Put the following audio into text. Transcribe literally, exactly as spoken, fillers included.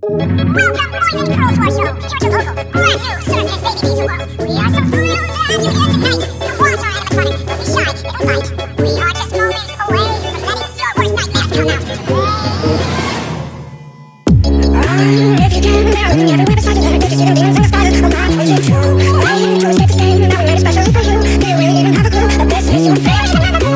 Welcome, boys and girls, to our show. Here's your local, brand new circus baby pizza world. We are so thrilled to have you here tonight. To watch our animatronics, don't be shy, they don't bite. We are just moments away from letting your worst nightmares come out. Um, if you can, now looking at the website, you better get to see the demons and the spiders. Oh my, is it true? I am to escape this game, and I made it especially for you. Do you really even have a clue? This is your favorite show ever.